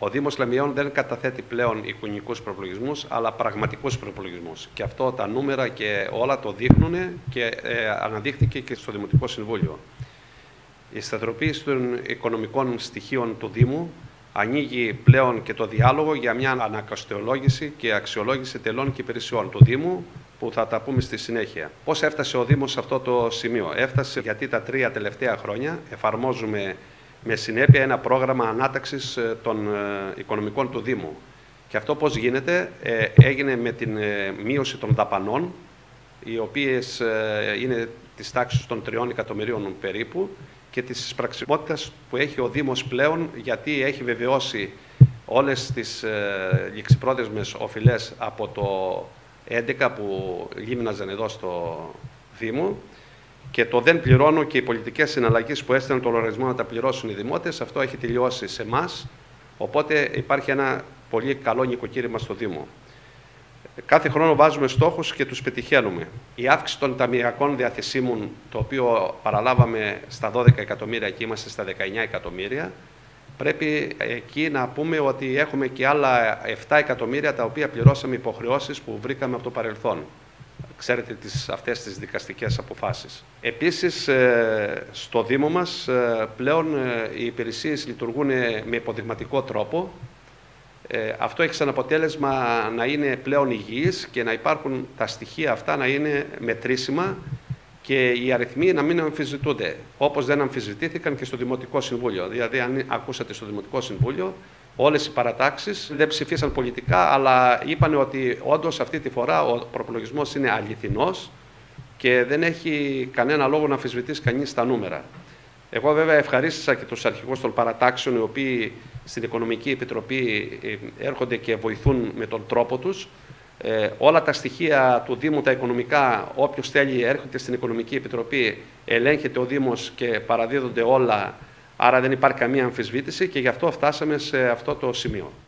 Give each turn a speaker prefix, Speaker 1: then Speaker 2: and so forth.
Speaker 1: Ο Δήμος Λεμιαίων δεν καταθέτει πλέον εικονικούς προπολογισμούς, αλλά πραγματικούς προπολογισμούς. Και αυτό τα νούμερα και όλα το δείχνουν και αναδείχθηκε και στο Δημοτικό Συμβούλιο. Η σταθεροποίηση των οικονομικών στοιχείων του Δήμου ανοίγει πλέον και το διάλογο για μια ανακαστεολόγηση και αξιολόγηση τελών και υπηρεσιών του Δήμου, που θα τα πούμε στη συνέχεια. Πώς έφτασε ο Δήμος σε αυτό το σημείο? Έφτασε γιατί τα 3 τελευταία χρόνια εφαρμόζουμε με συνέπεια ένα πρόγραμμα ανάταξης των οικονομικών του Δήμου. Και αυτό πώς γίνεται? Έγινε με την μείωση των δαπανών, οι οποίες είναι της τάξης των 3 εκατομμυρίων περίπου, και της πραξιμότητας που έχει ο Δήμος πλέον, γιατί έχει βεβαιώσει όλες τις ληξιπρόθεσμες οφειλές από το 2011 που λίμναζαν εδώ στο Δήμο, και το δεν πληρώνω και οι πολιτικές συναλλαγές που έστειλαν το λογαριασμό να τα πληρώσουν οι δημότες, αυτό έχει τελειώσει σε εμάς, οπότε υπάρχει ένα πολύ καλό νοικοκήρυμα στο Δήμο. Κάθε χρόνο βάζουμε στόχους και τους πετυχαίνουμε. Η αύξηση των ταμειακών διαθεσίμων, το οποίο παραλάβαμε στα 12 εκατομμύρια και είμαστε στα 19 εκατομμύρια, πρέπει εκεί να πούμε ότι έχουμε και άλλα 7 εκατομμύρια τα οποία πληρώσαμε υποχρεώσεις που βρήκαμε από το παρελθόν. Ξέρετε αυτές τις δικαστικές αποφάσεις. Επίσης, στο Δήμο μας πλέον οι υπηρεσίες λειτουργούν με υποδειγματικό τρόπο. Αυτό έχει σαν αποτέλεσμα να είναι πλέον υγιείς και να υπάρχουν τα στοιχεία αυτά να είναι μετρήσιμα και οι αριθμοί να μην αμφισβητούνται, όπως δεν αμφισβητήθηκαν και στο Δημοτικό Συμβούλιο. Δηλαδή, αν ακούσατε στο Δημοτικό Συμβούλιο, όλες οι παρατάξεις δεν ψηφίσαν πολιτικά, αλλά είπαν ότι όντως αυτή τη φορά ο προπολογισμός είναι αληθινός και δεν έχει κανένα λόγο να αμφισβητήσει κανείς τα νούμερα. Εγώ βέβαια ευχαρίστησα και τους αρχηγούς των παρατάξεων, οι οποίοι στην Οικονομική Επιτροπή έρχονται και βοηθούν με τον τρόπο τους. Όλα τα στοιχεία του Δήμου, τα οικονομικά, όποιος θέλει έρχεται στην Οικονομική Επιτροπή, ελέγχεται ο Δήμος και παραδίδονται όλα, άρα δεν υπάρχει καμία αμφισβήτηση και γι' αυτό φτάσαμε σε αυτό το σημείο.